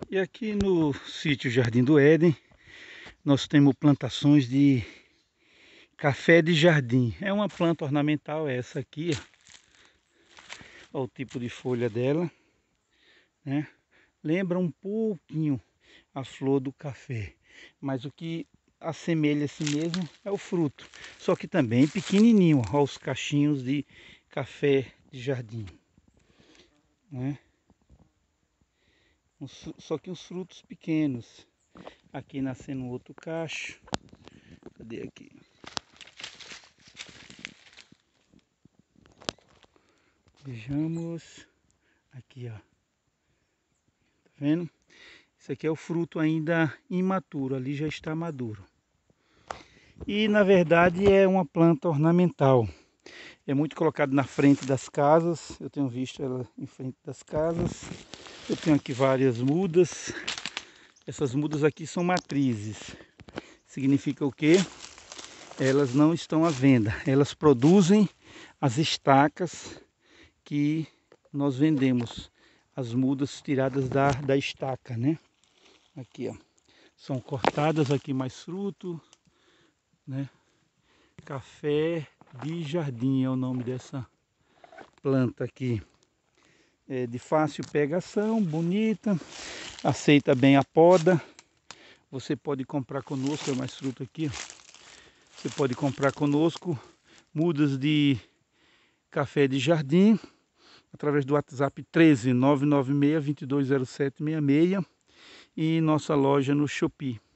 E aqui no sítio Jardim do Éden, nós temos plantações de café de jardim. É uma planta ornamental essa aqui, ó. Olha o tipo de folha dela, né? Lembra um pouquinho a flor do café, mas o que assemelha assim mesmo é o fruto. Só que também pequenininho, ó, os cachinhos de café de jardim, né? Só que os frutos pequenos. Aqui nascendo outro cacho. Cadê aqui? Vejamos. Aqui, ó. Tá vendo? Isso aqui é o fruto ainda imaturo. Ali já está maduro. E na verdade é uma planta ornamental. É muito colocado na frente das casas. Eu tenho visto ela em frente das casas. Eu tenho aqui várias mudas. Essas mudas aqui são matrizes. Significa o quê? Elas não estão à venda. Elas produzem as estacas que nós vendemos. As mudas tiradas da estaca, né? Aqui, ó. São cortadas aqui mais fruto, né? Café de jardim é o nome dessa planta aqui. É de fácil pegação, bonita, aceita bem a poda. Você pode comprar conosco, é mais fruto aqui, ó. Você pode comprar conosco mudas de café de jardim através do WhatsApp 13 996 220766 e nossa loja no Shopee.